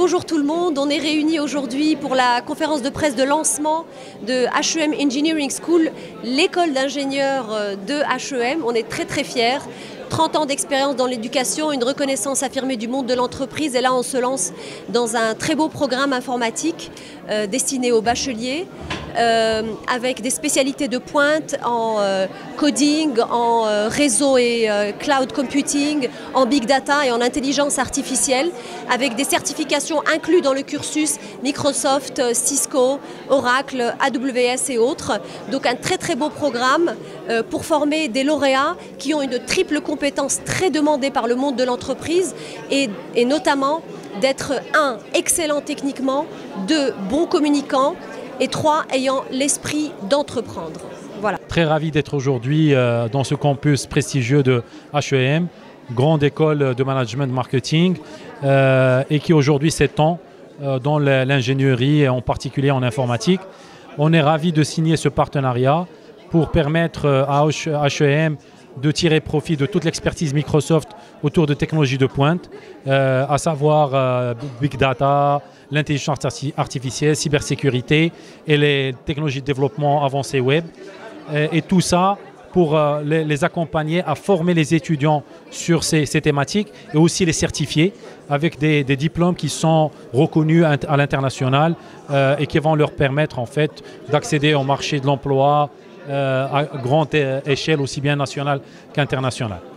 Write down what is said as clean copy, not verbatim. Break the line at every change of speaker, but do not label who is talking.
Bonjour tout le monde, on est réunis aujourd'hui pour la conférence de presse de lancement de HEM Engineering School, l'école d'ingénieurs de HEM. On est très fiers. 30 ans d'expérience dans l'éducation, une reconnaissance affirmée du monde de l'entreprise. Et là, on se lance dans un très beau programme informatique destiné aux bacheliers, avec des spécialités de pointe en coding, en réseau et cloud computing, en big data et en intelligence artificielle, avec des certifications incluses dans le cursus Microsoft, Cisco, Oracle, AWS et autres. Donc un très beau programme pour former des lauréats qui ont une triple compétence très demandée par le monde de l'entreprise et notamment d'être 1. Excellent techniquement, 2. Bon communicant et 3. Ayant l'esprit d'entreprendre. Voilà.
Très ravi d'être aujourd'hui dans ce campus prestigieux de HEM, grande école de management marketing et qui aujourd'hui s'étend dans l'ingénierie et en particulier en informatique. On est ravi de signer ce partenariat pour permettre à HEM de tirer profit de toute l'expertise Microsoft autour de technologies de pointe, à savoir Big Data, l'intelligence artificielle, cybersécurité et les technologies de développement avancé web. Et tout ça pour les accompagner à former les étudiants sur ces thématiques et aussi les certifier avec des diplômes qui sont reconnus à l'international et qui vont leur permettre en fait d'accéder au marché de l'emploi à grande échelle, aussi bien nationale qu'internationale.